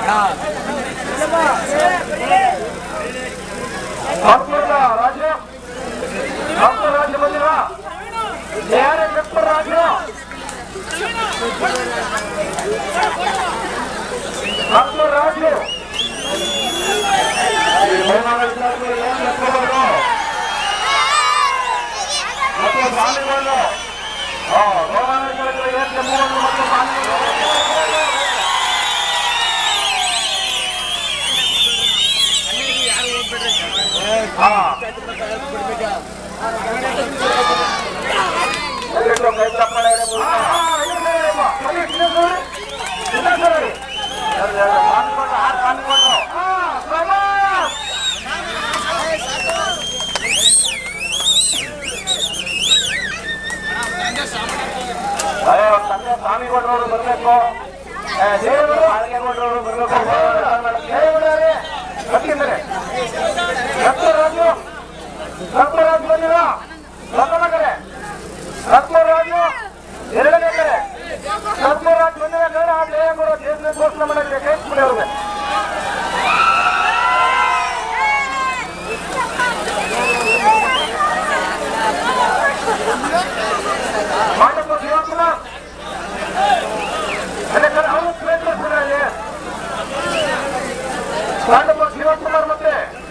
ರಾಜ್ಯ ಬಂದಿರ ಯಾರೇ ಡಾಕ್ಟರ್ ರಾಜ್ಯ ಸ್ವಾಮಿಗೌಡರವರು ಬರಬೇಕು, ಆಳ್ಗೆಗೌಡರವರು ಬರಬೇಕು. ರತ್ನರಾಜ್ ಬಂದಿರ ಪ್ರಥಮ ಕಡೆ, ರತ್ನರಾಜು ಎರಡನೇ ಕಡೆ, ರತ್ನರಾಜ್ ಬಂದಿರ ಕಡೆ ಆ ದೇವರು ದೇಶದ ಘೋಷಣೆ ಮಾಡಕ್ಕೆ ಕೈಸ್ಬಿಡಿ ಅವ್ರಿಗೆ. ಮಾಡಬೇಕು ಶಿವಕುಮಾರ್ ಅವರು ಪ್ರಯತ್ನಿಸ್ತಾರೆ. ಮಾಡಬೇಕು ಶಿವಕುಮಾರ್ ಮತ್ತೆ